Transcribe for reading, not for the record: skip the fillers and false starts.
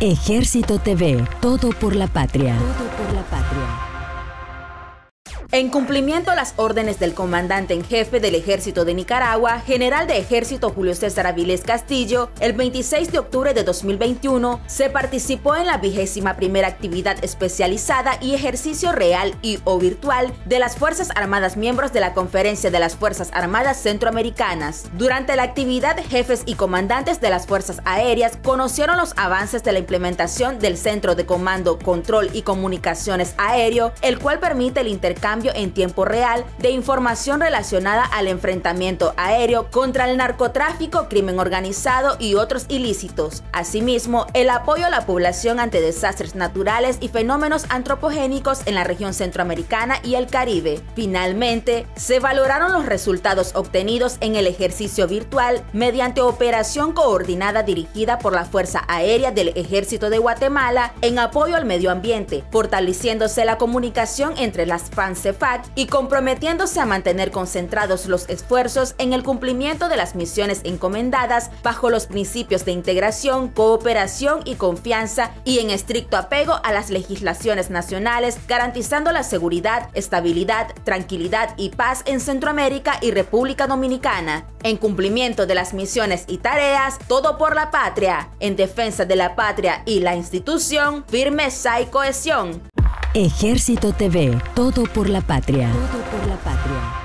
Ejército TV, todo por la patria. Todo por la patria. En cumplimiento a las órdenes del comandante en jefe del Ejército de Nicaragua, general de Ejército Julio César Avilés Castillo, el 26 de octubre de 2021 se participó en la 21ª actividad especializada y ejercicio real y o virtual de las Fuerzas Armadas miembros de la Conferencia de las Fuerzas Armadas Centroamericanas. Durante la actividad, jefes y comandantes de las Fuerzas Aéreas conocieron los avances de la implementación del Centro de Comando, Control y Comunicaciones Aéreo, el cual permite el intercambio en tiempo real de información relacionada al enfrentamiento aéreo contra el narcotráfico, crimen organizado y otros ilícitos. Asimismo, el apoyo a la población ante desastres naturales y fenómenos antropogénicos en la región centroamericana y el Caribe. Finalmente, se valoraron los resultados obtenidos en el ejercicio virtual mediante operación coordinada dirigida por la Fuerza Aérea del Ejército de Guatemala en apoyo al medio ambiente, fortaleciéndose la comunicación entre las FANCEFAC y comprometiéndose a mantener concentrados los esfuerzos en el cumplimiento de las misiones encomendadas bajo los principios de integración, cooperación y confianza y en estricto apego a las legislaciones nacionales, garantizando la seguridad, estabilidad, tranquilidad y paz en Centroamérica y República Dominicana. En cumplimiento de las misiones y tareas, todo por la patria, en defensa de la patria y la institución, firmeza y cohesión. Ejército TV, todo por la patria. Todo por la patria.